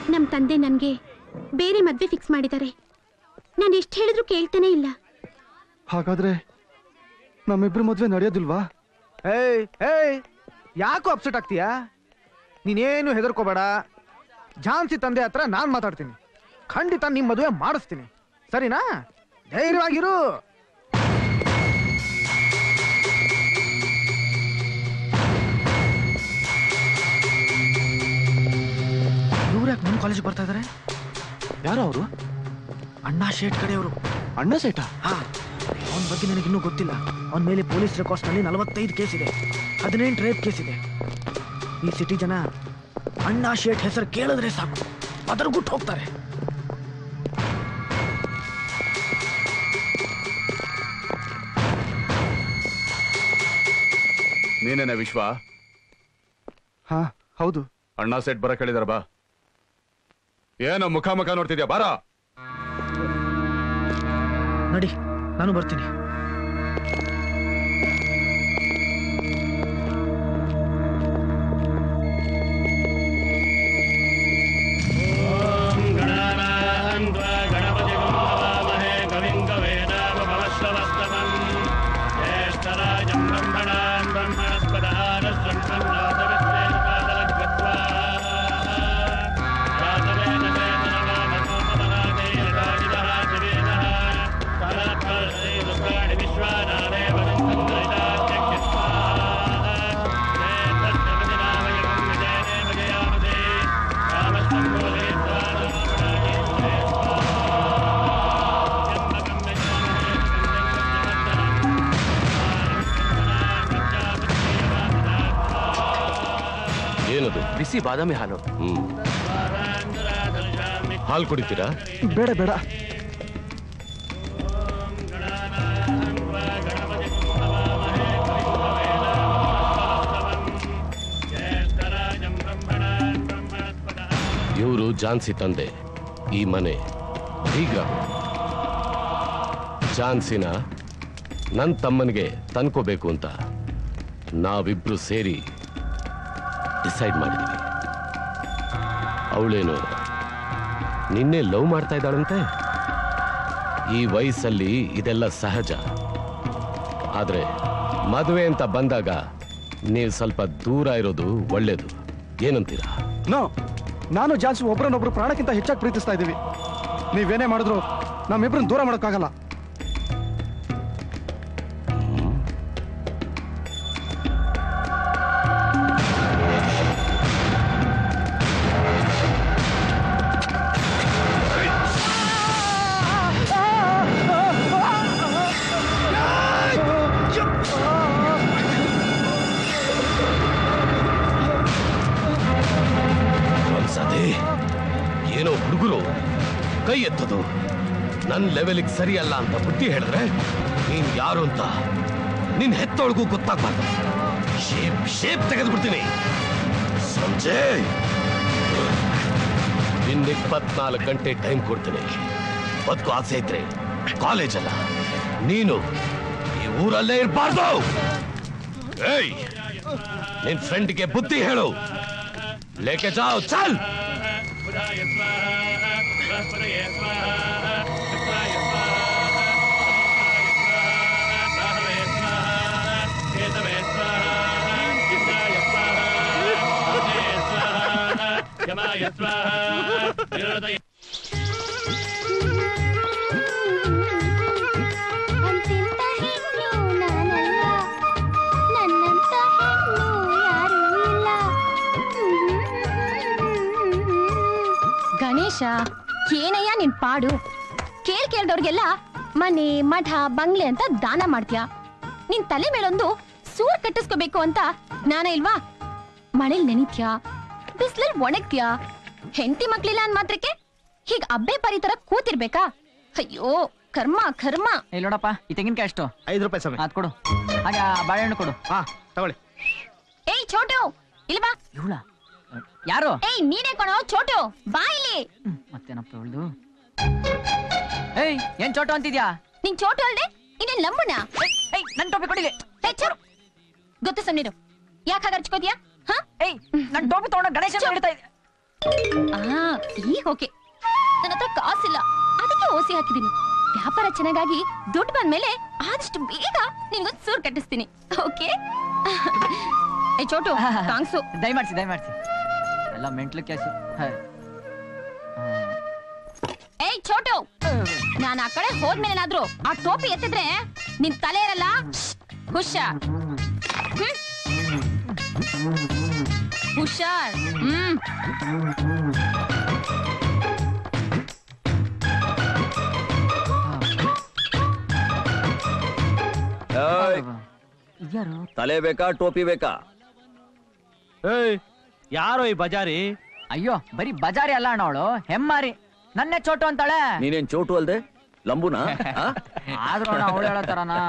ನಮ್ ತಂದೆ ನನ್ಗೆ ಬೇರೆ ಮದ್ವೆ ಫಿಕ್ಸ್ ಮಾಡಿದ್ದಾರೆ. ನಾನು ಎಷ್ಟು ಹೇಳಿದ್ರು ಕೇಳ್ತಾನೆ ಇಲ್ಲ. ಹಾಗಾದ್ರೆ ನಮ್ಮಿಬ್ರು ಮದ್ವೆ ನಡೆಯೋದಿಲ್ವಾ? ಯಾಕೋ ಅಪ್ಸೆಟ್ ಆಗ್ತೀಯಾ? ನೀನೇನು ಹೆದರ್ಕೋಬೇಡ. ಝಾನ್ಸಿ ತಂದೆ ಹತ್ರ ನಾನ್ ಮಾತಾಡ್ತೀನಿ. ಖಂಡಿತ ನಿಮ್ ಮದುವೆ ಮಾಡಿಸ್ತೀನಿ, ಸರಿನಾ? ಧೈರ್ಯವಾಗಿರು. ಇವ್ರು ಯಾಕೆ ನಮ್ಮ ಕಾಲೇಜಿಗೆ ಬರ್ತಾ ಇದಾರೆ? ಯಾರು ಅವರು? ಅಣ್ಣಾ ಶೇಟ್ ಕಡೆಯವರು. ಅಣ್ಣ ಸೇಟ? ಹಾ, ಅವನ ಬಗ್ಗೆ ನನಗಿನ್ನೂ ಗೊತ್ತಿಲ್ಲ. ಅವನ ಮೇಲೆ ಪೊಲೀಸ್ ರೆಕಾರ್ಡ್ಸ್ ನಲ್ಲಿ 45 ಕೇಸ್ ಇದೆ, 18 ರೇಪ್ ಕೇಸ್ ಇದೆ. ಈ ಸಿಟಿ ಜನ ಅಣ್ಣಾ ಶೇಟ್ ಹೆಸರು ಕೇಳಿದ್ರೆ ಸಾಕು ಅದರ್ಗುಟ್ಟು ಹೋಗ್ತಾರೆ. ನೀನೇನ ವಿಶ್ವ? ಹಾ ಹೌದು. ಅಣ್ಣಾ ಸೆಟ್ ಬರ ಕೇಳಿದಾರ. ಬಾ. ಏನೋ ಮುಖ ಮುಖ ನೋಡ್ತಿದ್ಯಾ? ಬಾರ. ನಡಿ, ನಾನು ಬರ್ತೀನಿ. ಬಿಸಿ ಬಾದಾಮಿ ಹಾಲು. ಹಾಲು ಕುಡಿತೀರಾ? ಬೇಡ ಬೇಡ. ಇವರು ಝಾನ್ಸಿ ತಂದೆ, ಈ ಮನೆ ಈಗ ಝಾನ್ಸಿನ ನನ್ನ ತಮ್ಮನಿಗೆ ತಂದ್ಕೋಬೇಕು ಅಂತ ನಾವಿಬ್ರು ಸೇರಿ ಡಿಸೈಡ್ ಮಾಡಿದ್ವಿ. ಅವಳೇನು ನಿನ್ನೆ ಲವ್ ಮಾಡ್ತಾ ಇದ್ದಾಳಂತೆ. ಈ ವಯಸ್ಸಲ್ಲಿ ಇದೆಲ್ಲ ಸಹಜ. ಆದ್ರೆ ಮದುವೆ ಅಂತ ಬಂದಾಗ ನೀವು ಸ್ವಲ್ಪ ದೂರ ಇರೋದು ಒಳ್ಳೇದು. ಏನಂತೀರಾ? ನೋ, ನಾನು ಜಾನ್ಸಿ ಒಬ್ರನ್ನೊಬ್ರು ಪ್ರಾಣಕ್ಕಿಂತ ಹೆಚ್ಚಾಗಿ ಪ್ರೀತಿಸ್ತಾ ಇದ್ದೀವಿ. ನೀವೇನೇ ಮಾಡಿದ್ರು ನಮ್ಮಿಬ್ರನ್ನ ದೂರ ಮಾಡೋಕ್ಕಾಗಲ್ಲ. ಏನೋ ಹುಡುಗರು ಕೈ ಎತ್ತದು ನನ್ನ ಲೆವೆಲ್ಗೆ ಸರಿಯಲ್ಲ ಅಂತ ಬುದ್ಧಿ ಹೇಳಿದ್ರೆ ನೀನ್ ಯಾರು ಅಂತ ನಿನ್ ಹೆತ್ತೊಳಗೂ ಗೊತ್ತಾಗ್ಬಾರ್ದು. ಶೇಪ್ ತೆಗೆದ್ಬಿಡ್ತೀನಿ. ಸಂಜಯ್, ಇನ್ನು 24 ಗಂಟೆ ಟೈಮ್ ಕೊಡ್ತೀನಿ. ಬದುಕು ಆಸೆ ಇದ್ರೆ ಕಾಲೇಜ್ ಅಲ್ಲ, ನೀನು ಈ ಊರಲ್ಲೇ ಇರಬಾರ್ದು. ಏಯ್, ನಿನ್ ಫ್ರೆಂಡ್ಗೆ ಬುದ್ಧಿ ಹೇಳು. ಲೇಕೆ ಜಾओ, ಚಲ್. ಗಣೇಶ, ಏನಯ್ಯ ನಿನ್ ಪಾಡು? ಕೇಳ್ದವ್ರಿಗೆಲ್ಲ ಮನೆ ಮಠ ಬಂಗ್ಲೆ ಅಂತ ದಾನ ಮಾಡ್ತೀಯ. ನಿನ್ ತಲೆ ಮೇಲೊಂದು ಸೂರ್ ಕಟ್ಟಿಸ್ಕೋಬೇಕು ಅಂತ ಜ್ಞಾನ ಇಲ್ವಾ? ಮಳೆಲ್ ನೆನಿತ್ಯಾ, ಬಿಸ್ಲಲ್ಲಿ ಒಣಗ್ತೀಯಾ. ಹೆಂಡತಿ ಮಕ್ಳಿಲ್ಲ ಅಂದ್ ಮಾತ್ರಕ್ಕೆ ಹೀಗ್ ಅಬ್ಬೆ ಪರಿ ತರ ಕೂತಿರ್ಬೇಕಾ? ಅಯ್ಯೋ ಕರ್ಮ ಕರ್ಮ. ನೋಡಪ್ಪ, ಈ ತೆಂಗಿನಕಾಯಿ ಎಷ್ಟು? 5 ರೂಪಾಯಿ ಸ್ವಾಮಿ. ಅದ್ ಕೊಡು. ಹಾಗೆ ಬಾಳೆಹಣ್ಣು ಕೊಡು. ಹಾ ತಗೊಳ್ಳಿ. ಏಯ್ ಚೋಟು, ಇಲ್ಲಿ ಬಾ. ಇವಳ ಯಾರು? ಏಯ್ ನೀನೇ ಕಣೋ ಚೋಟು, ಬಾ ಇಲ್ಲಿ. ಮತ್ತೇನಪ್ಪ ಇವಳ್ದು? ಏಯ್, ಏನ್ ಚೋಟು ಅಂತಿದ್ಯಾ? ನಿನ್ ಚೋಟು ಅಲ್ದೆ ಇನ್ನೇನ್ ಲಂಬುನ? ಏಯ್, ನನ್ ಟೋಪಿ ಕೊಡಿಗೆ. ಗೊತ್ತು ಸುಮ್ನಿರು. ಯಾಕೆ ಹಾಗೆ ಹರ್ಚ್ಕೋದ್ಯಾ? ಏಯ್, ನನ್ ಟೋಪಿ ತಗೊಂಡ ಗಣೇಶ ಹಿಡ್ತಾ ಇದೆ. ಈಗ ಓಕೆ. ನನ್ನ ಹತ್ರ ಕಾಸಿಲ್ಲ, ಅದಕ್ಕೆ ಓಸಿ ಹಾಕಿದೀನಿ. ವ್ಯಾಪಾರ ಚೆನ್ನಾಗಾಗಿ ದುಡ್ಡು ಬಂದ್ಮೇಲೆ ಆದಷ್ಟು ಬೇಗ ನಿನ್ಗೊಂದು ಸೂರ್ ಕಟ್ಟಿಸ್ತೀನಿ. ಓಕೆ? ಏ ಚೋಟು, ಥ್ಯಾಂಕ್ಸು. ದಯಮಾಡ್ಸಿ ಎಲ್ಲ ಮೆಂಟ್ಲು ಕೇಸು. ಏಯ್ ಚೋಟು, ನಾನು ಆ ಕಡೆ ಹೋದ್ಮೇಲೇನಾದ್ರೂ ಆ ಟೋಪಿ ಎತ್ತಿದ್ರೆ ನಿನ್ ತಲೆ ಇರಲ್ಲ. ಹುಷಾರ್. ಹುಷಾರ್. ಯಾರು? ತಲೆ ಬೇಕಾ ಟೋಪಿ ಬೇಕಾ? ಯಾರೋ ಈ ಬಜಾರಿ? ಅಯ್ಯೋ, ಬರೀ ಬಜಾರಿ ಅಲ್ಲ ಅಣ್ಣ, ಅವಳು ಹೆಮ್ಮಾರಿ. ನನ್ನೇ ಚೋಟು ಅಂತಾಳೆ. ನೀನೇನ್ ಚೋಟು ಅಲ್ದೆ ಲಂಬುನಾ? ಆದ್ರೂ ಅಣ್ಣ ಅವಳು ಹೇಳೋ ತರನಾ?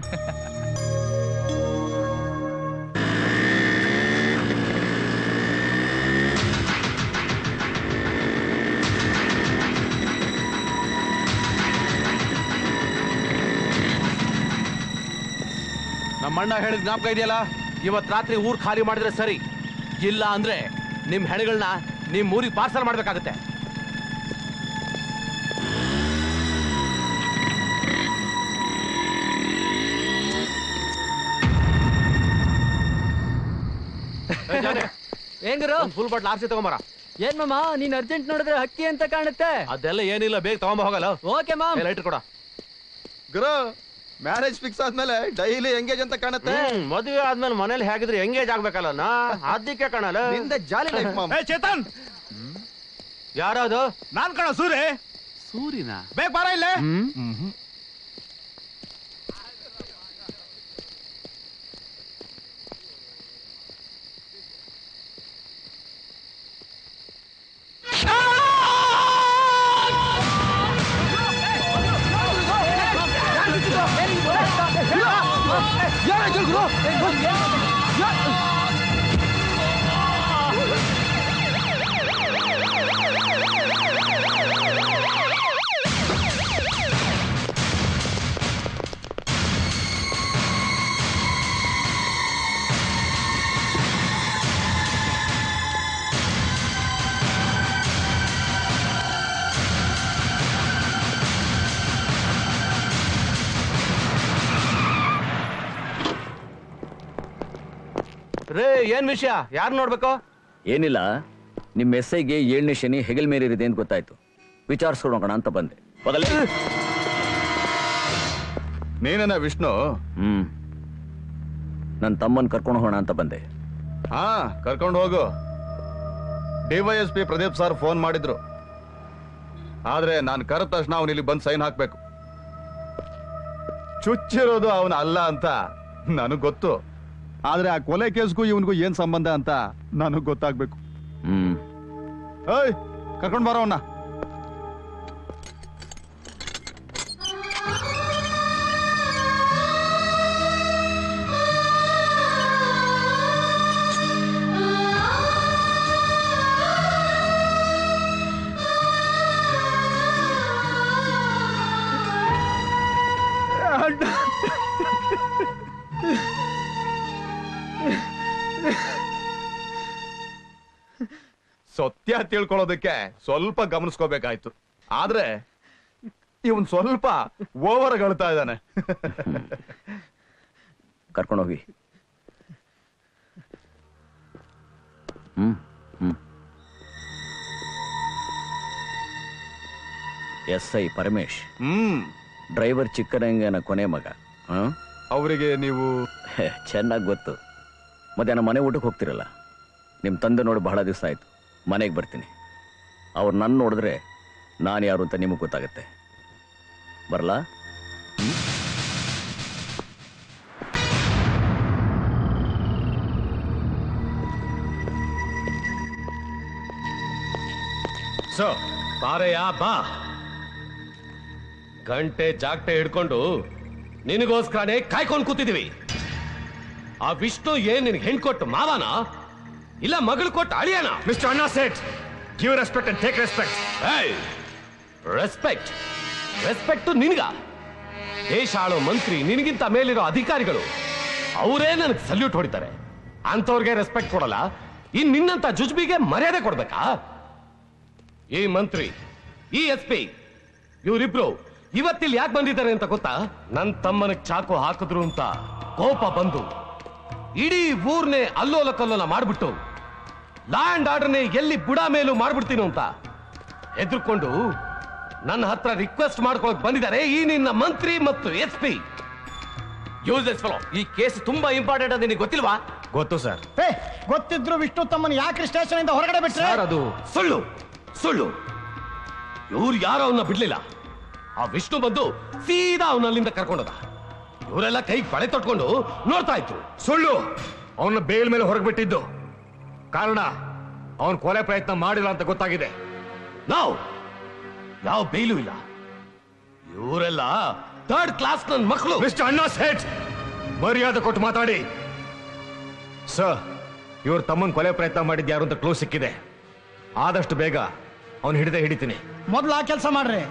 ನಮ್ಮಣ್ಣ ಹೇಳಿದ ಜ್ಞಾಪಕ ಇದೆಯಲ್ಲ, ಇವತ್ ರಾತ್ರಿ ಊರ್ ಖಾಲಿ ಮಾಡಿದ್ರೆ ಸರಿ, ಇಲ್ಲ ಅಂದ್ರೆ ನಿಮ್ ಹೆಣಗಳನ್ನ ನಿಮ್ ಊರಿಗೆ ಪಾರ್ಸಲ್ ಮಾಡ್ಬೇಕಾಗತ್ತೆ. ಹೆಂಗರು? ಫುಲ್ ಬಾಟ್ಲ್ ಆರ್ಸಿ ತಗೊಂಬರ. ಏನ್ ಮಾಮ, ನೀನ್ ಅರ್ಜೆಂಟ್ ನೋಡಿದ್ರೆ ಹಕ್ಕಿ ಅಂತ ಕಾಣುತ್ತೆ. ಅದೆಲ್ಲ ಏನಿಲ್ಲ, ಬೇಗ ತಗೊಂಬ ಹೋಗಲ್ಲ. ಓಕೆ ಮಾಮ್. ಲೈಟರ್ ಕೊಡ. ಗುರು, ಮ್ಯಾರೇಜ್ ಫಿಕ್ಸ್ ಆದ್ಮೇಲೆ ಡೈಲಿ ಎಂಗೇಜ್ ಅಂತ ಕಾಣುತ್ತೆ. ಮದುವೆ ಆದ್ಮೇಲೆ ಮನೇಲಿ ಹೇಗಿದ್ರೆ ಎಂಗೇಜ್ ಆಗ್ಬೇಕಲ್ಲ, ಅದಕ್ಕೆ ಕಾಣಲ್ಲ. ನಿಂದ ಜಾಲಿ ಲೈಫ್ ಮಾಮ್. ಚೇತನ್, ಯಾರದು? ನಾನ್ ಕಣ ಸೂರ್ಯ. ಸೂರಿನ ಬೇಗ ಬಾರ ಇಲ್ಲೇ. ರೇ, ಏನ್ ವಿಷಯ? ಯಾರು ನೋಡ್ಬೇಕು? ಏನಿಲ್ಲ, ನಿಮ್ಮ ಎಸ್ಐಗೆ 7ನೇ ಶನಿ ಹೆಗಲ್ ಮೇರಿದೆ ಅಂತ ಗೊತ್ತಾಯ್ತು. ವಿಚಾರಿಸ್ಕೊಳೋಣ ಅಂತ ಬಂದೆ. ಬದಲೇ ನೀನೇನ ವಿಷ್ಣು? ನನ್ನ ತಮ್ಮನ್ ಕರ್ಕೊಂಡು ಹೋಗೋಣ ಅಂತ ಬಂದೆ. ಹಾ, ಕರ್ಕೊಂಡು ಹೋಗು. DYSP ಪ್ರದೀಪ್ ಸರ್ ಫೋನ್ ಮಾಡಿದ್ರು. ಆದ್ರೆ ನಾನು ಕರೆದ ತಕ್ಷಣ ಅವನು ಇಲ್ಲಿ ಬಂದು ಸೈನ್ ಹಾಕ್ಬೇಕು. ಚುಚ್ಚಿರೋದು ಅವನ ಅಲ್ಲ ಅಂತ ನನಗ್ ಗೊತ್ತು. ಆದ್ರೆ ಆ ಕೊಲೆ ಕೇಸ್ಗೂ ಇವನ್ಗೂ ಏನ್ ಸಂಬಂಧ ಅಂತ ನನಗ್ ಗೊತ್ತಾಗ್ಬೇಕು. ಏಯ್, ಕರ್ಕೊಂಡ್ ಬರೋಣ. ಸತ್ಯ ತಿಳ್ಕೊಳ್ಳೋದಕ್ಕೆ ಸ್ವಲ್ಪ ಗಮನಿಸ್ಕೋಬೇಕಾಯ್ತು. ಆದ್ರೆ ಇವನ್ ಸ್ವಲ್ಪ ಓವರ್ ಗಳತಾ ಇದ್ದಾನೆ. ಕರ್ಕೊಂಡೋಗಿ. SI ಪರಮೇಶ್, ಡ್ರೈವರ್ ಚಿಕ್ಕರಂಗನ ಕೊನೆ ಮಗ. ಅವರಿಗೆ ನೀವು ಚೆನ್ನಾಗಿ ಗೊತ್ತು. ಮಧ್ಯಾಹ್ನ ಮನೆ ಊಟಕ್ಕೆ ಹೋಗ್ತಿರಲ್ಲ, ನಿಮ್ಮ ತಂದೆ ನೋಡಿ ಬಹಳ ದಿವಸ ಆಯ್ತು. ಮನೆಗೆ ಬರ್ತೀನಿ. ಅವ್ರು ನನ್ನ ನೋಡಿದ್ರೆ ನಾನು ಯಾರು ಅಂತ ನಿಮಗೆ ಗೊತ್ತಾಗತ್ತೆ. ಬರಲಾ? ಸೊ ಬಾರಯ್ಯ ಬಾ. ಗಂಟೆ ಜಾಗಟೆ ಹಿಡ್ಕೊಂಡು ನಿನಗೋಸ್ಕರನೇ ಕಾಯ್ಕೊಂಡು ಕೂತಿದೀವಿ. ಆ ವಿಷ್ಣು ಏನ್ ನಿನ್ಗೆ ಹೆಣ್ ಕೊಟ್ಟು ಮಾವನ, ಇಲ್ಲ ಮಗಳು ಕೊಟ್ಟು ಅಳಿಯನ? ಮಿಸ್ಟರ್ ಅಣ್ಣಾ ಸೇಠ್, give respect and take respect. Respect? Respect ನಿನ್ಗ? ದೇಶ ಆಳೋ ಮಂತ್ರಿ, ನಿನಗಿಂತ ಮೇಲಿರೋ ಅಧಿಕಾರಿಗಳು ಅವರೇ ನನಗೆ ಸಲ್ಯೂಟ್ ಹೊಡಿತಾರೆ. ಅಂತವ್ರಿಗೆ ರೆಸ್ಪೆಕ್ಟ್ ಕೊಡಲ್ಲ, ಇನ್ ನಿನ್ನಂತ ಜುಜ್ಬಿಗೆ ಮರ್ಯಾದೆ ಕೊಡ್ಬೇಕಾ? ಈ ಮಂತ್ರಿ ಈ SP ಇವರಿಬ್ರು ಇವತ್ತಿಲ್ಲಿ ಯಾಕೆ ಬಂದಿದ್ದಾರೆ ಅಂತ ಗೊತ್ತಾ? ನನ್ನ ತಮ್ಮನಿಗೆ ಚಾಕು ಹಾಕಿದ್ರು ಅಂತ ಕೋಪ ಬಂದು ಇಡೀ ಊರ್ನೇ ಅಲ್ಲೋಲ ಕಲ್ಲೋಲ ಮಾಡ್ಬಿಟ್ಟು ಲ್ಯಾಂಡ್ ಆರ್ಡರ್ನೇ ಎಲ್ಲಿ ಬುಡ ಮೇಲೂ ಮಾಡ್ಬಿಡ್ತೀನು ಅಂತ ಹೆದರ್ಕೊಂಡು ನನ್ನ ಹತ್ರ ರಿಕ್ವೆಸ್ಟ್ ಮಾಡ್ಕೊಳಕ್ ಬಂದಿದ್ದಾರೆ ಈ ನಿನ್ನ ಮಂತ್ರಿ ಮತ್ತು SP. ಯೂಸೆಸ್ ಫೆಲೋ. ಈ ಕೇಸ್ ತುಂಬಾ ಇಂಪಾರ್ಟೆಂಟ್ ಅಂತ ನಿನಗೆ ಗೊತ್ತಿಲ್ವಾ? ಗೊತ್ತು ಸರ್. ಗೊತ್ತಿದ್ರು ವಿಷ್ಣು ತಮ್ಮನ ಯಾಕೆ ಸ್ಟೇಷನ್ ಇಂದ ಹೊರಗಡೆ ಬಿಟ್ರೆ? ಅದು ಸುಳ್ಳು ಸುಳ್ಳು. ಇವ್ರು ಯಾರೋ ಅವನ್ನ ಬಿಡ್ಲಿಲ್ಲ. ಆ ವಿಷ್ಣು ಬಂದು ಸೀದಾ ಅವನಲ್ಲಿಂದ ಕರ್ಕೊಂಡೋದ. ಇವರೆಲ್ಲ ಕೈಗೆ ಬಳೆ ತೊಟ್ಕೊಂಡು ನೋಡ್ತಾ ಇದ್ರು. ಸುಳ್ಳು. ಅವನ ಬೇಲ್ ಮೇಲೆ ಹೊರಗೆ ಬಿಟ್ಟಿದ್ದು ಕಾರಣ ಅವನ್ ಕೊಲೆ ಪ್ರಯತ್ನ ಮಾಡಿಲ್ಲ ಅಂತ ಗೊತ್ತಾಗಿದೆ. ನಾವು ಯಾವ ಬೇಲು ಇಲ್ಲ. ಇವರೆಲ್ಲ ಥರ್ಡ್ ಕ್ಲಾಸ್ ನನ್ನ ಮಕ್ಕಳು. ಮಿಸ್ಟರ್ ಅಣ್ಣಾ ಸೇಠ್, ಮರ್ಯಾದೆ ಕೊಟ್ಟು ಮಾತಾಡಿ. ಸರ್, ಇವ್ರ ತಮ್ಮನ್ ಕೊಲೆ ಪ್ರಯತ್ನ ಮಾಡಿದ್ ಯಾರು ಅಂತ ಕ್ಲೂ ಸಿಕ್ಕಿದೆ. ಆದಷ್ಟು ಬೇಗ ಅವನು ಹಿಡಿತೀನಿ. ಮೊದ್ಲು ಆ ಕೆಲಸ ಮಾಡ್ರಿ.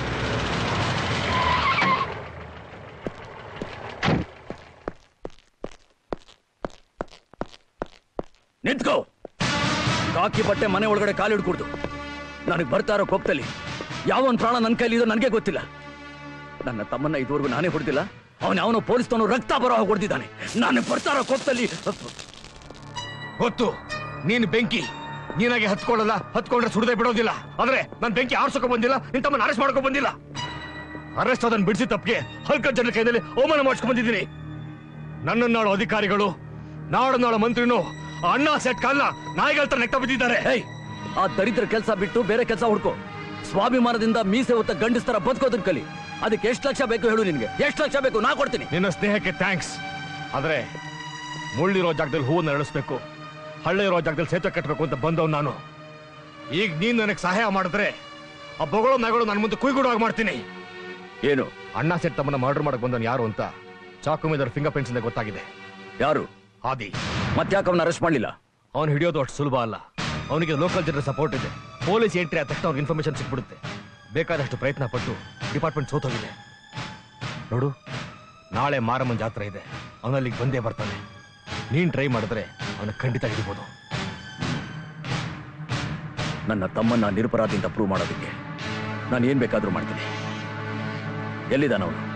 ನಿಂತ್ಕೋ. ಕಾಕಿ ಬಟ್ಟೆ ಮನೆ ಒಳಗಡೆ ಕಾಲಿಡ್ಕೊಡ್ದು. ನನಗೆ ಬರ್ತಾ ಇರೋ ಕೋಪದಲ್ಲಿ ಯಾವನ್ ಪ್ರಾಣ ನನ್ನ ಕೈಲಿದೋ ನನಗೆ ಗೊತ್ತಿಲ್ಲ. ನನ್ನ ತಮ್ಮನ್ನ ಇದುವರೆಗೂ ನಾನೇ ಹೊಡೆದಿಲ್ಲ. ಅವನೋ ಪೊಲೀಸ್ನವನು ರಕ್ತ ಬರೋ ಹೊಡೆದಿದ್ದಾನೆ. ನಾನು ಬರ್ತಾ ಇರೋ ಕೋಪದಲ್ಲಿ ಗೊತ್ತು. ನೀನು ಬೆಂಕಿ ನೀನಾಗೆ ಹತ್ಕೊಂಡ್ರೆ ಸುಡದೆ ಬಿಡೋದಿಲ್ಲ. ಆದ್ರೆ ನಾನು ಬೆಂಕಿ ಆರ್ಸೋಕೆ ಬಂದಿಲ್ಲ, ನಿನ್ ತಮ್ಮನ್ನ ಅರೆಸ್ಟ್ ಮಾಡ್ಕೊ ಬಂದಿಲ್ಲ. ಅರೆಸ್ಟ್ ಅದನ್ನು ಬಿಡಿಸಿ ತಪ್ಪಿಗೆ ಹಲ್ಕ ಜನರ ಕೈಯಲ್ಲಿ ಅವಮಾನ ಮಾಡಿಸ್ಕೊಂಡ್ ಬಂದಿದ್ದೀನಿ. ನನ್ನನ್ನಾಳು ಅಧಿಕಾರಿಗಳು, ನಾಳು ಮಂತ್ರಿನೂ ಅಣ್ಣಾ ಸೆಟ್ ಕಾಲ್ನ ನಾಯಿಗಳ ತರ ನೆಕ್ತ ಬಿದ್ದಿದ್ದಾರೆ. ಆ ದರಿದ್ರ ಕೆಲಸ ಬಿಟ್ಟು ಬೇರೆ ಕೆಲಸ ಹುಡ್ಕೋ. ಸ್ವಾಭಿಮಾನದಿಂದ ಮೀಸೆ ಹೊತ್ತ ಗಂಡಸ್ತರ ಬದುಕೋದನ್ ಕಲಿ. ಅದಕ್ಕೆ ಎಷ್ಟು ಲಕ್ಷ ಬೇಕು ಹೇಳು? ನಿನ್ಗೆ ಎಷ್ಟು ಲಕ್ಷ ಬೇಕು? ನಾ ಕೊಡ್ತೀನಿ. ನಿನ್ನ ಸ್ನೇಹಕ್ಕೆ ಥ್ಯಾಂಕ್ಸ್. ಆದ್ರೆ ಮುಳ್ಳಿರೋ ಜಾಗದಲ್ಲಿ ಹೂವನ್ನು ಅರಳಿಸ್ಬೇಕು, ಹಳ್ಳಿ ಇರೋ ಜಾಗದಲ್ಲಿ ಸೇತುವೆ ಕಟ್ಟಬೇಕು ಅಂತ ಬಂದವ್ ನಾನು. ಈಗ ನೀನ್ ನನಗೆ ಸಹಾಯ ಮಾಡಿದ್ರೆ ಆ ಬೊಗಳು ನಗಳು ನನ್ನ ಮುಂದೆ ಕುಯ್ಗುಡುವಾಗ ಮಾಡ್ತೀನಿ. ಏನು? ಅಣ್ಣಾ ಸೆಟ್ ತಮ್ಮನ್ನ ಮರ್ಡರ್ ಮಾಡಕ್ ಬಂದವನು ಯಾರು ಅಂತ ಚಾಕು ಮೇಲೆ ಫಿಂಗರ್ ಪ್ರಿಂಟ್ಸ್ ಇಂದ ಗೊತ್ತಾಗಿದೆ. ಯಾರು? ಆದಿ. ಮತ್ತ್ಯಾಕೆ ಅವನ್ನ ಅರೆಸ್ಟ್ ಮಾಡಲಿಲ್ಲ? ಅವನು ಹಿಡಿಯೋದು ಅಷ್ಟು ಸುಲಭ ಅಲ್ಲ. ಅವನಿಗೆ ಲೋಕಲ್ ಜನರ ಸಪೋರ್ಟ್ ಇದೆ. ಪೊಲೀಸ್ ಎಂಟ್ರಿ ಆದ ತಕ್ಷಣ ಅವ್ರಿಗೆ ಇನ್ಫಾರ್ಮೇಶನ್ ಸಿಕ್ಬಿಡುತ್ತೆ. ಬೇಕಾದಷ್ಟು ಪ್ರಯತ್ನ ಪಟ್ಟು ಡಿಪಾರ್ಟ್ಮೆಂಟ್ ಸೋತೋಗಿದೆ. ನೋಡು, ನಾಳೆ ಮಾರಮ್ಮನ ಜಾತ್ರೆ ಇದೆ. ಅವನಲ್ಲಿಗೆ ಬಂದೇ ಬರ್ತಾನೆ. ನೀನ್ ಟ್ರೈ ಮಾಡಿದ್ರೆ ಅವನ ಖಂಡಿತ ಹಿಡಿಬೋದು. ನನ್ನ ತಮ್ಮನ್ನ ನಿರಪರಾಧಿಯಿಂದ ಪ್ರೂವ್ ಮಾಡೋದಕ್ಕೆ ನಾನು ಏನ್ ಬೇಕಾದ್ರೂ ಮಾಡ್ತೀನಿ. ಎಲ್ಲಿದ್ದಾನವನು?